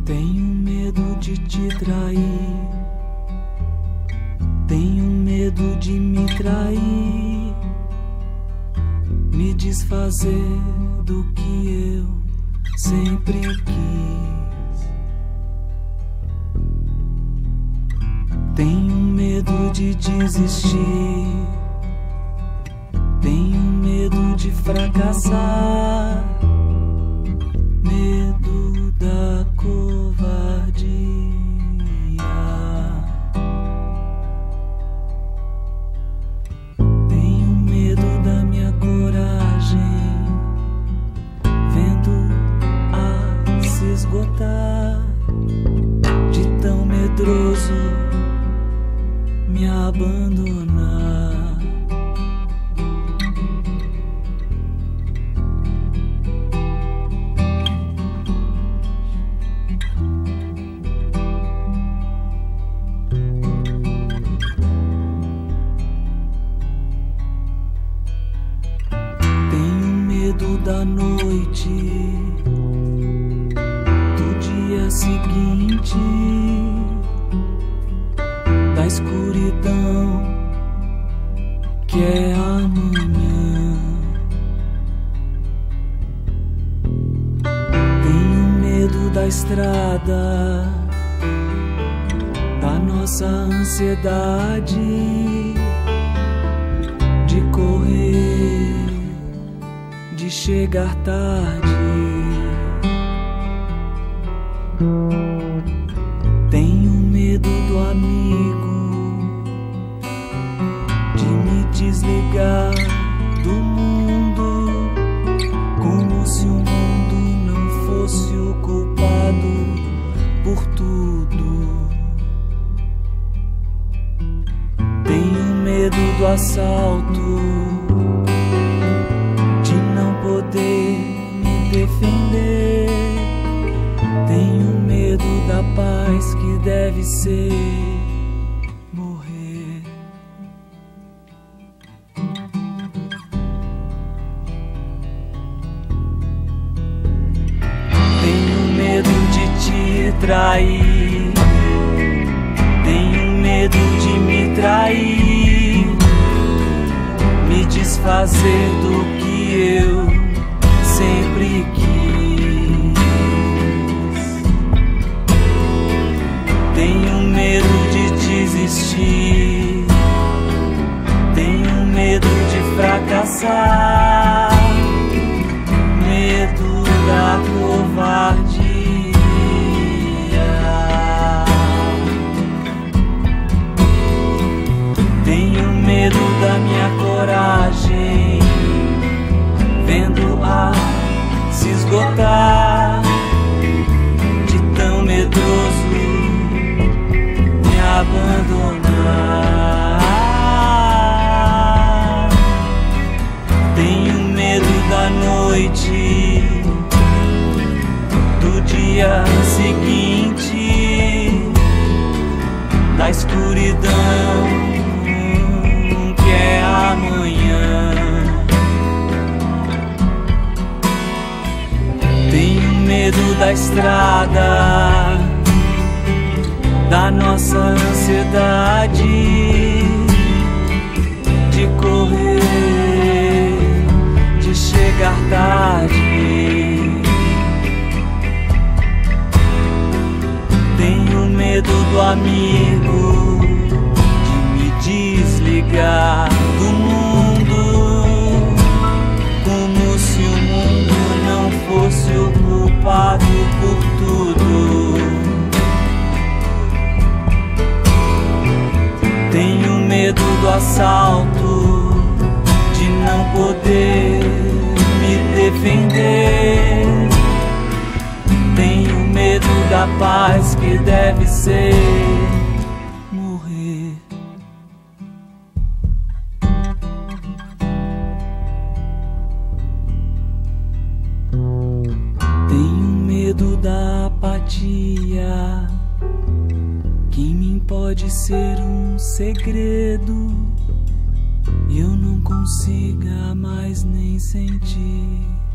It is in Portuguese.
Tenho medo de te trair, tenho medo de me trair, me desfazer do que eu sempre quis. Tenho medo de desistir, tenho medo de fracassar, medo da covardia. Tenho medo da minha coragem, vendo a se esgotar, de tão medroso me abandonar. Da noite, do dia seguinte, da escuridão que é amanhã. Tenho medo da estrada, da nossa ansiedade de correr, de chegar tarde. Tenho medo do amigo, de me desligar do mundo, como se o mundo não fosse o culpado por tudo. Tenho medo do assalto, poder me defender. Tenho medo da paz que deve ser morrer. Tenho medo de te trair, tenho medo de me trair, me desfazer do que eu sempre quis. Tenho medo de desistir, tenho medo de fracassar, medo da covardia. Tenho medo da minha coragem, vendo a se esgotar, de tão medroso me abandonar. Tenho medo da noite, do dia seguinte, da escuridão que é amanhã. Tenho medo da estrada, da nossa ansiedade de correr, de chegar tarde. Tenho medo do amigo, de me desligar do mundo, como se o mundo não fosse o culpado por tudo. Tenho medo do assalto, de não poder me defender. Tenho medo da paz que deve ser morrer. Tenho medo da apatia, que em mim pode ser um segredo, e eu não consiga mais nem sentir.